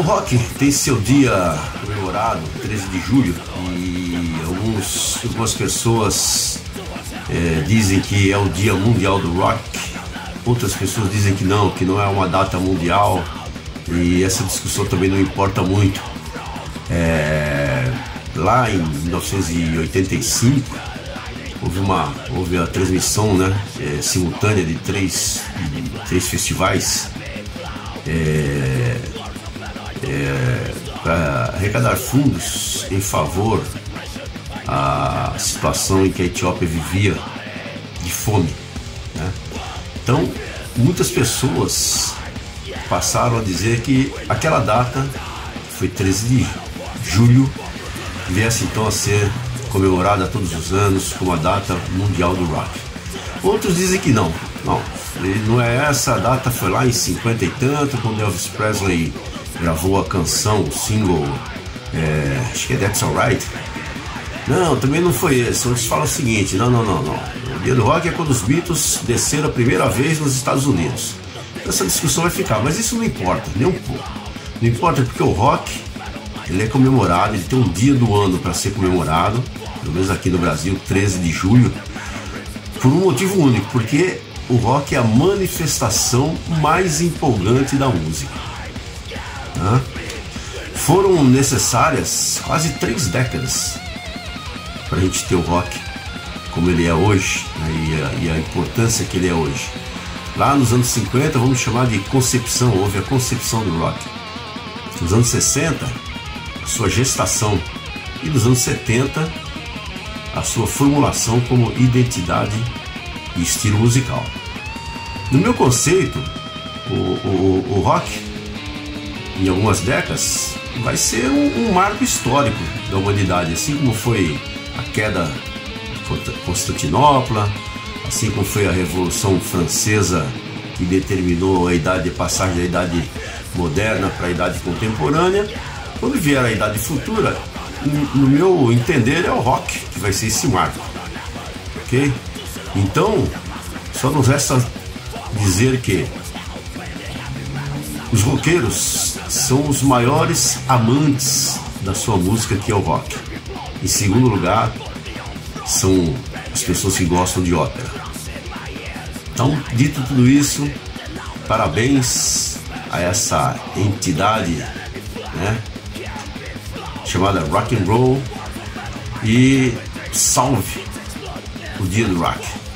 rock tem seu dia comemorado, 13 de julho, e algumas pessoas dizem que é o Dia Mundial do Rock, outras pessoas dizem que não é uma data mundial, e essa discussão também não importa muito. Lá em 1985 houve a transmissão, né, simultânea de três festivais para arrecadar fundos em favor à situação em que a Etiópia vivia de fome, né? Então muitas pessoas passaram a dizer que aquela data, foi 13 de julho, viesse então a ser comemorada todos os anos como a data mundial do rock. Outros dizem que não é essa. A data foi lá em 50 e tanto, quando Elvis Presley gravou a canção, o single, acho que é That's Alright. Não, também não foi esse. Outros falam o seguinte: não. O dia do rock é quando os Beatles desceram a primeira vez nos Estados Unidos. Essa discussão vai ficar, mas isso não importa, nem um pouco. Não importa, porque o rock, ele é comemorado, ele tem um dia do ano para ser comemorado, pelo menos aqui no Brasil, 13 de julho, por um motivo único, porque o rock é a manifestação mais empolgante da música, né? Foram necessárias quase 3 décadas para a gente ter o rock como ele é hoje, né, e a importância que ele é hoje. Lá nos anos 50, vamos chamar de concepção, houve a concepção do rock. Nos anos 60, a sua gestação, e nos anos 70, a sua formulação como identidade e estilo musical. No meu conceito, o rock, em algumas décadas, vai ser um marco histórico da humanidade, assim como foi a queda de Constantinopla, assim como foi a Revolução Francesa, que determinou a passagem da idade moderna para a idade contemporânea. Quando vier a idade futura, no meu entender, é o rock que vai ser esse marco, ok? Então, só nos resta dizer que os roqueiros são os maiores amantes da sua música, que é o rock. Em segundo lugar, são as pessoas que gostam de ópera. Então, dito tudo isso, parabéns a essa entidade, né, chamada rock and roll, e salve o dia do rock.